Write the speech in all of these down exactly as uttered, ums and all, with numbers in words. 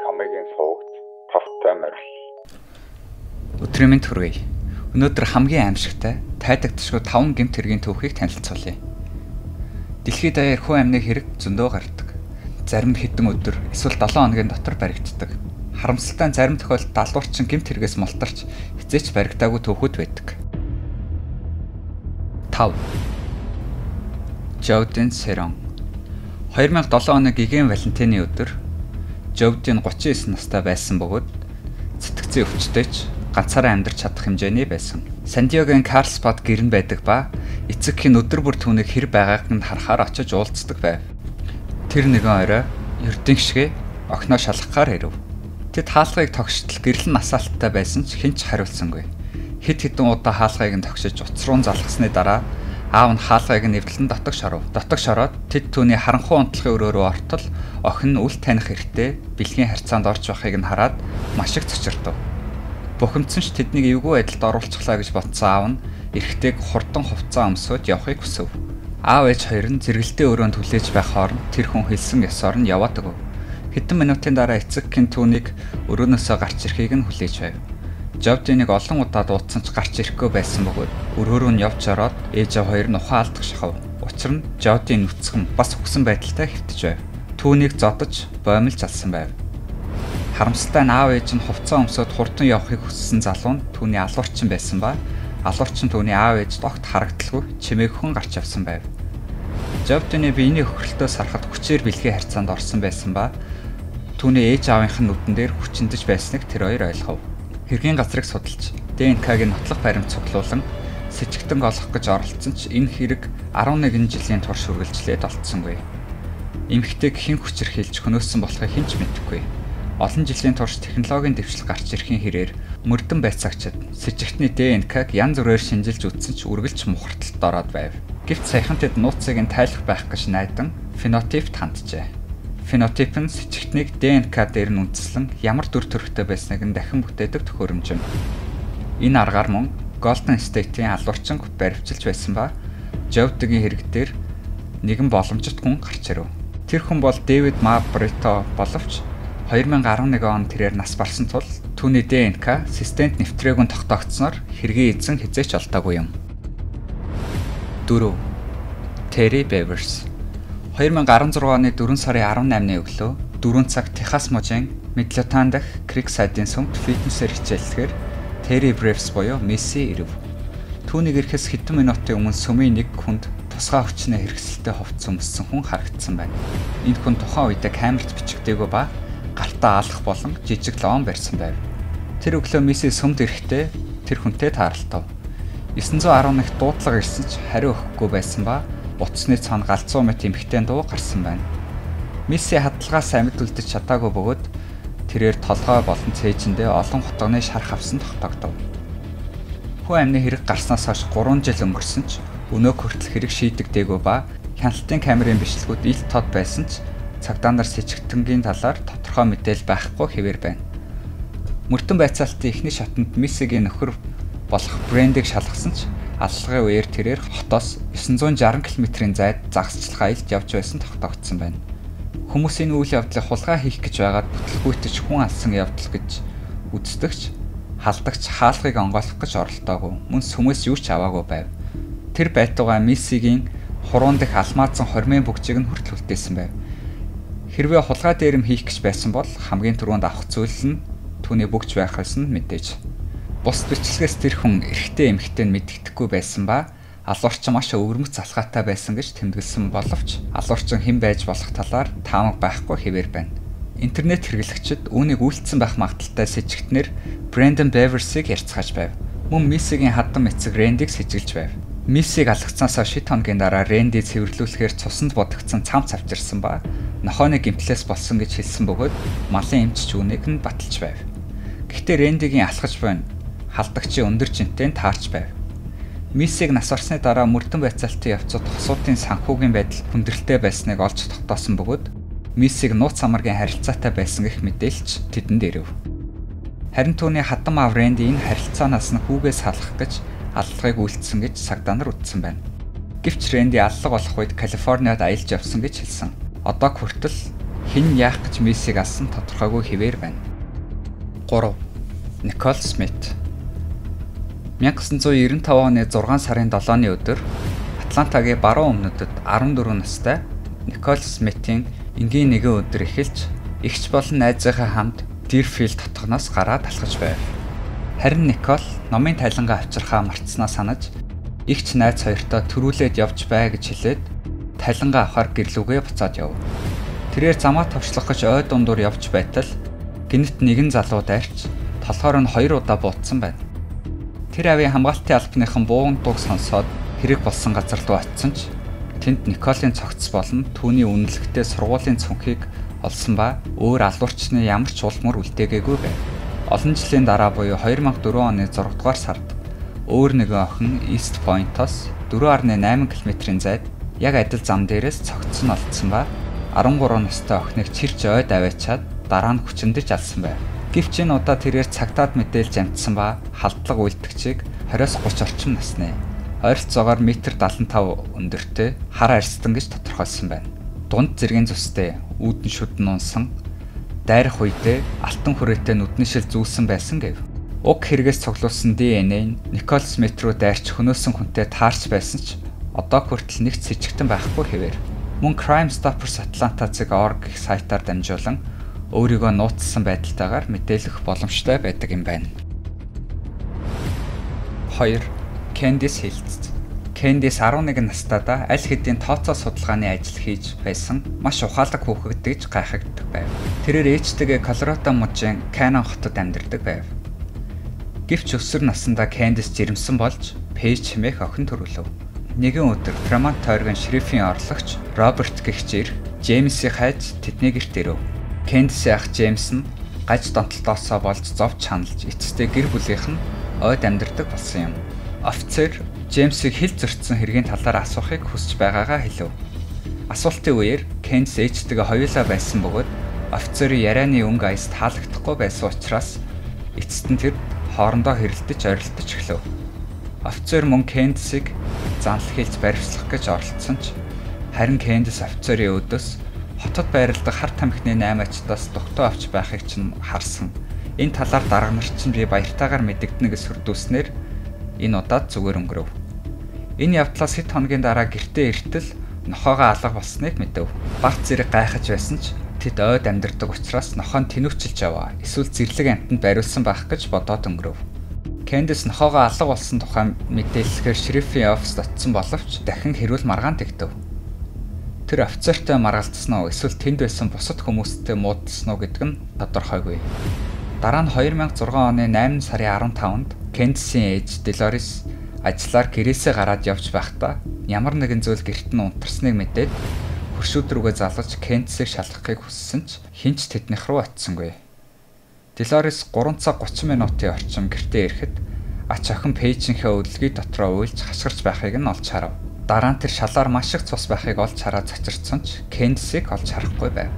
чамайгийн суугт тавтай морил. Өдрийн мэнд хүргэе. Өнөөдөр хамгийн аимшигтай, тайдагдшгүй таван гэмт хэргийн түүхийг танилцуулъя. Дэлхийд даяар хүн амны хэрэг зөндөө гардаг. Зарим нь хэдэн өдөр, эсвэл долоон хоногийн дотор баригддаг. Харамсалтай нь зарим тохиолдолд далуурчин гэмт хэрэгээс мултарч хизээч баригдаагүй түүхүүд байдаг. тав. Жовдин Серон. хоёр мянга долоо оны Гиген Валентины өдөр Жовдин гучин девять настай байсан бөгөөд сэтгцийн өвчтөйч ганцаараа амьдарч чадах хэмжээний байсан. Сандиогийн Карлсбад гэрэн байдаг ба эцэг хэн өдөр бүр түүнийг хэр байгааг нь харахаар очиж уулздаг байв. Тэр нэгэн орой ердийн гişгэ огноо шалгахаар ирэв. Тэд хаалгыг тогшдол гэрэл насаалттай байсан ч хэн ч хариулсангүй. Хэд хэдэн удаа хаалгыг нь тогшиж уцруун залгасны дараа аав нь хаалгыг нэвдлэн дотог шоров. Дотог шороод тэд түүний харанхуй унтлагын өрөөрөө ортол охин нь үл таних хэрэгтэй бэлгийн харьцаанд орж байхыг нь хараад маш их цочирдов. Бухимдсан ч тэднийг эвгүй байдалд оруулчихлаа гэж бодсон аав нь эрэгтэйг хурдан хувцас өмсөд явахыг хүсэв. Аав ээж хоёр нь зэрэгэлдээ өрөөнд хүлээж байх хооронд тэр хүн хэлсэн ёсоор нь яваад өгөв. Хэдэн минутын дараа эцэг хэн түүнийг өрөөнөөсөө гарч ирэхийг нь хүлээж байв. Жовдиныг олон удаа дуудсан ч гарч ирэхгүй байсан бөгөөд өрөөрөө нь явж ороод ээж аав хоёр нь ухаан алдах шахав. Учир нь Жовдин нүцгэн бас үхсэн байдалтай хэвтэж байв. Түүнийг зодож боомлж алсан байв. Харамсалтай нь аав ээж нь хувцас өмсөд хурдан явахыг хүссэн залуу нь түүний алуурчин байсан ба алуурчин түүний аав ээжд огт харагдaltaгүй чимээгхэн гарч явсан байв. Жовдины биений хөхрөлтөөс харахад хүчээр бэлгийн харьцаанд орсон байсан ба түүний ээж аавынх нь нүдэн дээр хүчиндэж байсныг тэр хоёр ойлгов. Хэргийн газрыг судалж дэ эн ка-гийн нотлох баримт цуглуулан сэжигтэн олох гэж оролцсон ч энэ хэрэг арван нэгэн жилийн турш үргэлжлээд олцсонгүй. Эмэгтэйг хэн хүчирхийлж хөнөөсөн болохыг хэн ч мэдэхгүй. Олон жилийн турш технологийн дэвшил гарч ирэхийн хэрээр мөрдөн байцаагчид сэжигтний дэ эн ка-г янз бүрээр шинжилж үзсэн ч үргэлж мухарталд ороод байв. Гэвч саяхан тэд нууцыг нь тайлах байх гэж найдан фенотипт ханджээ. Фенотип нь сэжигтнийг дэ эн ка дээр нь үндэслэн ямар дүр төрхтэй байсныг нь дахин бүтээдэг төхөөрөмж юм. Энэ аргаар мөн Golden State-ийн алуурчин баривчилж байсан ба Жовдигийн хэрэгтэр нэгэн боломжит хүн гарч ирэв. Тэр хүн бол Дэвид Мабрито боловч хоёр мянга арван нэгэн он тэрээр нас барсан тул түүний дэ эн ка системд нэвтрээгүй тогтоогдсноор хэргийн эзэн хизээч олдоогүй юм. дөрөв. Terry Bevers. хоёр мянга арван зургааны оны дөрвөн сарын арван наймны өглөө дөрвөн цаг Техас мужийн Midlothian дахь Creekside-ийн сүмд фитнесээр хичээллэхээр Terry Bevers буюу Месси ирэв. Түүнийг ирэхээс хэдэн минутын өмнө сүмийн нэг хүнд тусгай хүчнээ хэрэгсэлтэй хувцас өмссөн хүн харагдсан байна. Энэ хүн тухайн үедээ камерт бичигдээгүй ба гартаа алах болон жижиг лон барьсан байв. Тэр өглөө Месси сүмд ирэхдээ тэр хүнтэй тааралтав. девять арван нэг дуудлага ирсэн ч хариу өгөхгүй байсан ба утасны цаана галзуу мэт эмхтэн дуу гарсан байна. Месси хадгалгаас амьд үлдэж чадаагүй бөгөөд тэрээр толгой болон цээжиндээ олон хутганы шарх авсан тогтоогдов. Хүн амны хэрэг гарснаас хойш гурван жил өнгөрсөн ч өнөө хүртэл хэрэг шийдэгдээгүй ба хяналтын камерын бичлэгүүд ил тод байсан ч цагдаа нар сэжигтэнгийн талаар тодорхой мэдээлэл байхгүй хэвээр байна. Мөрдөн байцаалтын эхний шатанд Мессигийн нөхөр болох Брендийг шалгасан ч аллагын үеэр тэрээр хотоос девять шестьдесят км-ийн зайд загасчлах аялд явж байсан тогтоогдсон байна. Хүмүүсийн үйл явдлыг хулгай хийх гэж байгаад бүтлгүүтэж хүн алсан явдал гэж үздэгч халдагч хаалгыг онгойлгох гэж оролдоогүй. Мөн сүмээс юу ч аваагүй байв. Тэр байтугай Мессигийн хуруунд их алмаазан хормын бүгжийг нь хүртэл үлдээсэн байв. Хэрвээ хулгай дээрэм хийх гэж байсан бол хамгийн түрүүнд авах зүйл нь түүний бүгж байхаас нь мэдээж. Бус бичлэгээс тэр хүн эрэгтэй эмэгтэй нь мэддэхгүй байсан ба алуурчин маш өвөрмөц залхаатай байсан гэж тэмдэглэсэн боловч алуурчин хэн байж болох талаар таамаг байхгүй хэвээр байна. Интернет хэрэглэгчид үүнийг үйлдэлсэн байх магадaltaй сэжигтнэр Brandon Bevers-ыг ярьцгааж байв. Мөн Мессигийн хадам эцэг Рендиг сэжиглэж байв. Мессиг алгацсанаас шид хоногийн дараа Ренди цэвэрлүүлэхээр цусанд бодогдсон цам цавчирсан ба нохооны гимтлээс болсон гэж хэлсэн бөгөөд малын эмч үүнийг нь баталж байв. Гэхдээ Рендигийн алхаж байна халдагчийн өндөр жинтэй таарч байв. Мессиг нас барсны дараа мөрдөн байцаалтын явцад хосуудын санхүүгийн байдал хүндрэлтэй байсныг олж тогтоосон бөгөөд Мессиг нууц самаргийн харилцаатай байсан гэх мэдээлж тэдэнд ирэв. Харин түүний хадам аав Ренди энэ харилцаанаас нь хүүгээс салах гэж аллагыг үйлдсэн гэж цагдаа нар үздсэн байна. Гэвч Ренди аллаг болох үед Калифорниад аялж явсан гэж хэлсэн. Одоо хүртэл Хэн яах гэж Миссиг алсан тодорхойгүй хэвээр байна. гурав. Никол Смит. 천구 девяносто пять оны зургаан сарын долооны өдөр Атлантагийн баруун өмнөдөд арван дөрвөн настай Никол Смитийн энгийн нэгэн өдөр эхэлж эгч болон найзынхаа хамт Дирфилд хотгоноос гараад алхаж байв. Харин Никол номын тайлангаа авчирхаа мартснаа санаж эгч найз хоёртой төрүүлээд явж бай гэж хэлээд тайлангаа авахар гэрлүүгээ буцаад яв. Тэрээр замаа товчлох гэж ой дундуур явж байтал гинт нэгэн залуу дайрч толгоор нь хоёр удаа буутсан байна. Тэр авийн хамгаалтын албаныхан бууган дуг сонсоод хэрэг болсон газар руу очисон ч тэнд Николийн цогц болон түүний үнэлэхтэй сургуулийн цүнхийг олсон ба өөр алуурчны ямар ч улмөр үлдээгээгүй байв. Олон жилийн дараа буюу две thousand four оны зургаан дугаар сард өөр нэгэн охин East Point-оос four point eight км-ийн зайд яг адил зам дээрээс цогц нь олдсон ба13 настай охиныг чирч ойд аваачаад дараа нь хүчиндэж алсан байв. Гэвч энэ удаа тэрээр цагтаад мэдээлж амтсан ба халдлага үйлдэгчийг twenty-с thirty орчим насны ойролцоогоор one метр seventy-five өндөртэй хар арьстан гэж тодорхойлсон байна. Дунд зэргийн зүстэй, үүдэн шүдэн унсан, дайрах үедээ алтан хүрээтэй нүдний шил зүүлсэн байсан гэв. Уг хэрэгээс цуглуулсан ди эн эй нь Никол Смит руу дайрч хөнөөсөн хүнтэй таарч байсан ч одоо хүртэл нэгт с сэжигтэн байхгүй хэвээр. Мөн Crime Stoppers Atlanta.org гэх сайтаар дамжуулан өөрийгөө нууцсан байдалтайгаар мэдээлэх боломжтой байдаг юм байна. two. Candice Hiltz. Candice eleven настайдаа аль хэдийн тооцоо судалгааны ажил хийж байсан маш ухаалаг хүүхэд гэж гайхагддаг байв. Тэрээр ээжтэйгээ Колорадо мужийн Cannon хотод амьдардаг байв. Гэвч өсвөр наснда Candice жирэмсэн болж Paige хэмээх охин төрүүлв. Нэгэн өдөр Fremont тойргийн шерифийн орлогч Роберт гэгчээр Джеймсийг хайж тэдний гэрт ирэв. Candice ах Джеймс нь гаж донтолтоосоо болж зовж чаналж эцэстээ гэр бүлийнх нь ойд амьдардаг болсон юм. Офицер Джеймсийг хил зөрчсөн хэргийн талаар асуухыг хүсэж байгаагаа хэлв. Асуултын үеэр Candice ээжтэйгээ хоёулаа байсан бөгөөд офицерын ярианы өнгө аяс таалагдахгүй байсан учраас эцэст нь тэр хоорондоо хэрэлдэж орилдож эхлэв. Офицер мөн Candice-ийг занл хийлж баривчлах гэж оролдсон ч харин Candice офицерын өдөөс хотод байрладаг хар тамхины найман ачтаас дугтуу авч байхыг чинь харсан. Энэ талаар дарга нар чинь би баяртайгаар мэдэгдэнэ гэж сүрдүүлснээр энэ удаад зүгээр өнгөрөв. Энэ явдлаас хэд хоногийн дараа гэртээ иртэл нохоогоо алга болсныг мэдэв. Багц зэрэг гайхаж байсан ч тэд ойд амьдардаг учраас нохоо нь тэнүүчилж яваа. Эсвэл зэрлэг амтанд бариулсан байх гэж бодоод өнгөрөв. Candice нохоогоо алга болсон тухай мэдээлэхээр шерифийн оффист очсон боловч дахин хэрүүл маргаан тэгдэв. Тэр офицертой маргалдсан уу эсвэл тэнд байсан бусад хүмүүстэй муудалсан уу гэдэг нь тодорхойгүй. Дараа нь two thousand six оны eight сарын fifteen-нд Candice-ийн ээж Dolores ажлаар гэрээсээ гараад явж байхдаа ямар нэгэн зүйл гэрт нь унтарсныг мэдээд хөршүүд рүүгээ залгаж Candice-ийг шалгахыг хүссэн ч хинч тэднийх рүү очисонгүй. Dolores three цаг thirty минутын орчим гэртээ ирэхэд ач охин Paige-ийнхээ өдөлгий дотроо уйлж хашгирч байхыг нь олж харав. Дараа нь тэр шалаар маш их цус байхыг олж хараад цочирдсон ч Candice-ийг олж харахгүй байв.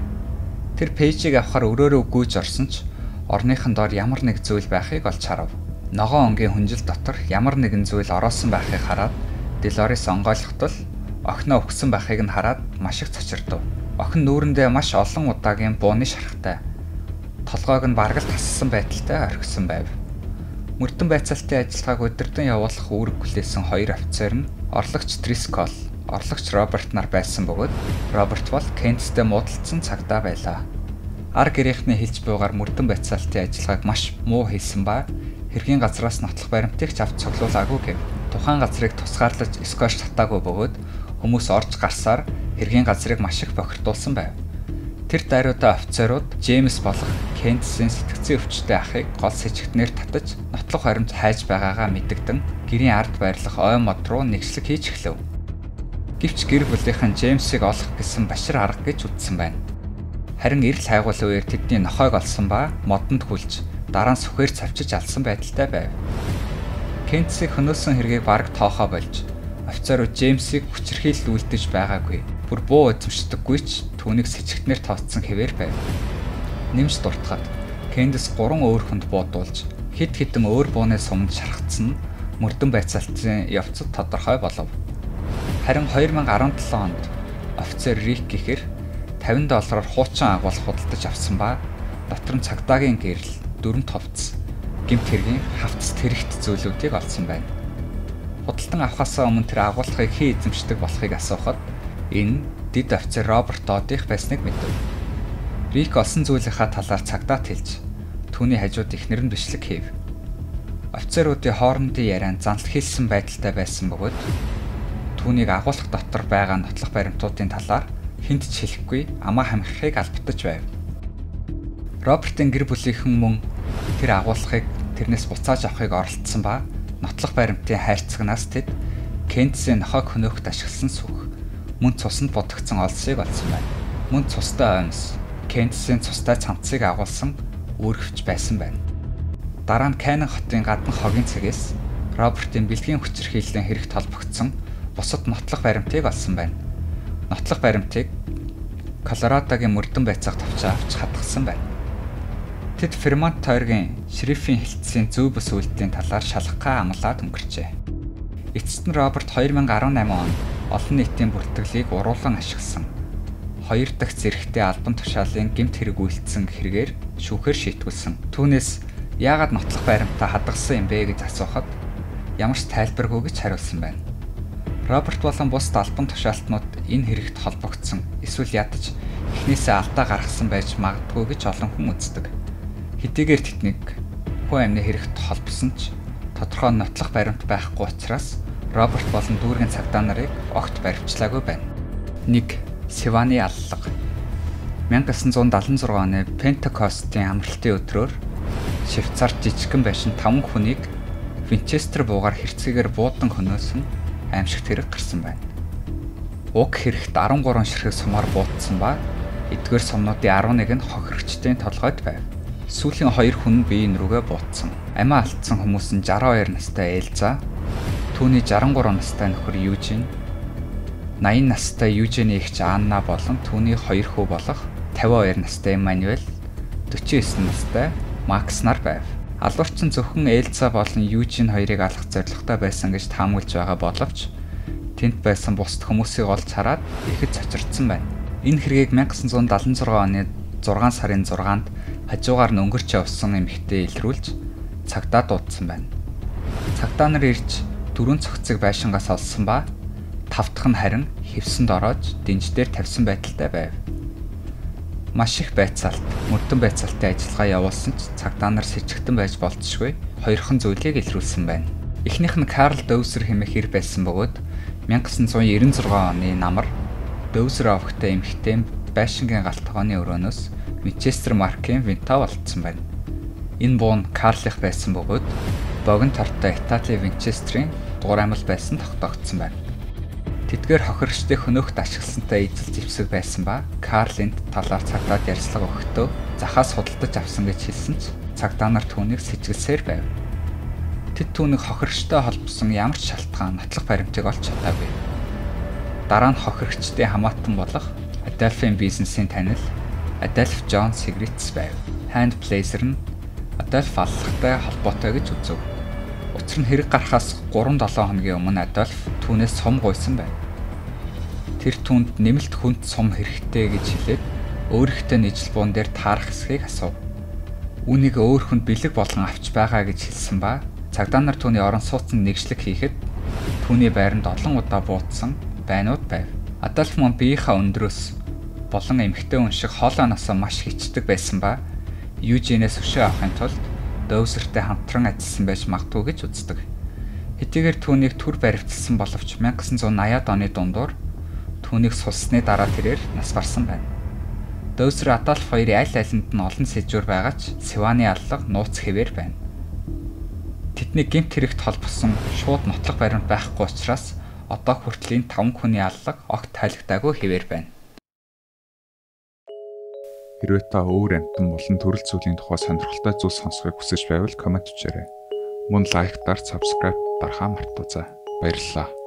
Тэр Paige-ийг авахар өрөөрөө гүйж орсон ч орныхон доор ямар нэг зүйл байхыг олж харав. Ногоон өнгийн хүнжил дотор ямар нэгэн зүйл ороосон байхыг хараад Dolores онгойлготол охиноо өгсөн байхыг нь хараад маш их цочирдов. Охин нүүрэндээ маш олон удаагийн бууны шархтай. Толгойг нь бараг л тассан байдалтай орхисон байв. Мөрдөн байцаалтын ажиллагааг удирдан явуулах үүрэг хүлээсэн хоёр офицер нь орлогч Driscoll, орлогч Роберт нар байсан бөгөөд Роберт бол Candice-тэй муудалцсан цагдаа байлаа. Ар гэрийнхний хэлж буугаар мөрдөн байцаалтын ажиллагааг маш муу хийсэн ба хэргийн газраас нотлох баримтыг ч авч цуглуулаагүй гэв. Тухайн газрыг тусгаарлаж скваш татаагүй бөгөөд хүмүүс орж гарсаар хэргийн газрыг маш их бохирдуулсан байв. Тэр дайруутай офицерууд Джеймс болох Candice-ийн сэтгцийн өвчтөй ахыг гол сэжигтнээр татаж нотлох баримт хайж байгаагаа мэдэгдэн гэрийн ард байрлах ой мод руу нэгслэг хийж эхлэв. Гэвч гэр бүлийнхэн Джеймсийг олох гэсэн башир арга гэж үзсэн байна. Харин эрэл хайгуул үеэр тэдний нохойг олсон ба модонд хүлж дараа нь сүхээр цавчиж алсан байдалтай байв. Candice-ийг хөнөөсөн хэргийг бараг тоохоо болж офицерууд Джеймсийг хүчирхийлүүлдэж байгаагүй. Бүр буу эзэмшдэггүй ч түүнийг сэжигтнээр тооцсон хэвээр байв. Нэмж дуртахад Candice гурван өөр хүнд буудуулж хэд хэдэн өөр бууны сумд шархацсан нь мөрдөн байцаалтын явцад тодорхой болов. Харин two thousand seventeen онд офицер Рик гэхэр тавин доллараар хуучин агуулга худалдаж авсан ба дотор нь цагдаагийн гэрэл, дөрөв товц, гэмт хэргийн хавцас тэрэгт зүйлүүдийг олсон байна. Худалдан авахаас өмнө тэр агуулгыг хэн эзэмшдэг болохыг асуухад энэ дэд офицер Роберт Додих байсныг мэдв. Рик олсон зүйлийнхаа талаар цагдаад хэлж түүний хажууд эхнэр нь бичлэг хийв. Офицеруудын хоорондын ярианд занл хийсэн байдалтай байсан бөгөөд түүнийг агуулга дотор байгаа нотлох баримтуудын талаар хэнд ч хэлэхгүй амаа хамхихыг албатаж байв. Робертын гэр бүлийнхэн мөн тэр агуулгыг тэрнээс буцааж авахыг оролдсон ба нотлох баримтын хайрцагнаас тэд Кентсийн нохойг хөнөөхд ашигласан сүх, мөн цуснд будагдсан олсыг олсон байна. Мөн цустай оймс, Кентсийн цустай цамцыг агуулсан үүргэвч байсан байна. Дараа нь Канн хотын гадна хогийн цэгээс Робертын бэлгийн хүчирхийллийн хэрэгт холбогдсон бусад нотлох баримтыг олсон байна. Нотлох баримтыг Колорадогийн мөрдөн байцаах товчоо авч хадгалсан байна. Тэд Фермонт тойргийн шерифийн хэлтсийн зөв бүс үйлдэлийн талаар шалгахаа амлаад өнгөрчээ. Эцэст нь Роберт две тысячи десять онд олон нийтийн бүртгэлийг уруулан ашигласан. Хоёр дахь зэрэгтэй албан тушаалын гэмт хэрэг үйлдсэн хэрэгээр шүүхээр шийтгүүлсэн. Түүнээс яагаад нотлох баримтаа хадгалсан юм бэ гэж асуухад ямар ч тайлбаргүй гэж хариулсан байна. Роберт болон бусд албан тушаалтнууд энэ хэрэгт холбогдсон эсвэл ядаж эхнээсээ алдаа гаргасан байж магадгүй гэж олон хүн үздэг. Хэдийгээр тэднийг хүн амны хэрэгт холбосон ч тодорхой нотлох баримт байхгүй учраас Роберт болон дүүргийн цагдаа нарыг огт баривчлаагүй байна. нэг. Сиваны аллага. мянга девятьсот семьдесят шесть оны Пентекостийн амралтын өдрөөр Швейцарт жижигхэн байшин таван хүнийг Винчестер буугаар хэрцгийгээр буудан хөнөөсөн аимшигт хэрэг гарсан байна. Уг хэрэгт десять три ширхэг сумаар буудсан ба эдгээр сумнуудын eleven нь хохирогчдын толгойд байв. Сүүлийн хоёр хүн нь биеийн рүүгээ буутсан. Амиа алдсан хүмүүс нь sixty-two настай Эльза, түүний sixty-three настай нөхөр Южин, eighty настай Южиний эгч Анна болон түүний хоёр хүү болох fifty-two настай Эммануэль, forty-nine настай Макс нар байв. Алуурчин зөвхөн Эльза болон Южин хоёрыг алах зорилготой байсан гэж таамаглаж байгаа боловч тэнд байсан бусад хүмүүсийг олж хараад ихэд цочирдсан байна. Энэ хэргийг nineteen seventy-six оны six сарын sixнд хажуугаар нь өнгөрч явсан эмэгтэй илрүүлж цагдаа дуудсан байна. Цагдаа нар ирж дөрвөн цогцыг байшингаас олсон ба тав дахь нь харин хевсэнд ороод дэнж дээр тавьсан байдалтай байв. Маш их байцаалт, мөрдөн байцаалтын ажиллагаа явуулсан ч цагдаа нар сэжигтэн байж болцшгүй хоёрхан зүйлийг илрүүлсэн байна. Эхнийх нь Карл Дөөсер хэмээх эр байсан бөгөөд nineteen ninety-six оны намар Дөөсер овогтой эмэгтэй байшингийн галт тогооны өрөөнөөс Винчестер маркийн Винтав олдсон байна. Энэ буун Карлих байсан бөгөөд богино тортой Италийн Винчестерийн дугуйрамал байсан тогтоогдсон байна. Тэдгээр хохирогчдыг хөнөөхд ашигласантай эзэл зэвсэг байсан ба Карлинд талаар цагдаад ярьцлага өгөхдөө захаас худалдаж авсан гэж хэлсэн ч цагдаа нар түүнийг сэжиглсээр байв. Тэд түүнийг хохирогчтой холбосон ямар ч шалтгаан нотлох баримтыг олж чадаагүй. Дараа нь хохирогчдын хамаатан болох Адольфын бизнесийн танил Адольф Джон Сигритс байв. Hand Placer нь Адольф аллахтай холбоотой гэж үзв. Учир нь хэрэг гарахаас three seven хоногийн өмнө Адольф түүнээс сум гуйсан байна. Тэр түүнд нэмэлт хүнд сум хэрэгтэй гэж хэлээд өөрийнхөө нийжил буун дээр таарах хэсгийг асуув. Үүнийг өөр хүнд бэлэг болгон авч байгаа гэж хэлсэн ба цагдаа нар түүний орон сууцнд нэгжлэг хийхэд түүний байранд олон удаа буутсан байнууд байв. Адольф мөн биеийнхээ өндрөөс болон эмэгтэй хүн шиг хоолойноосоо маш хичдэг байсан ба Южинээс өшөө авахын тулд Дөөсертэй хамтран ажилласан байж магадгүй гэж үздэг. Хэдийгээр түүнийг түр баривчилсан боловч nineteen eighty оны дундуур түүнийг сулсны дараа тэрээр нас барсан байна. Дөөсер Адольф хоёрын аль алинд нь олон сэжүүр байгаа ч Сиваны аллага нууц хэвээр байна. Тэдний гэмт хэрэгт холбосон шууд нотлох баримт байхгүй учраас одоо хүртэл энэ таван хүний аллага огт тайлагдаагүй хэвээр байна. Хэрвээ та өөр амтан болон төрөл зүйлийн тухай сонирхолтой зүйл сонсохыг хүсэж байвал комент бичээрэй. Мөн лайктаар subscribe дарахаа мартаоцай. Баярлалаа.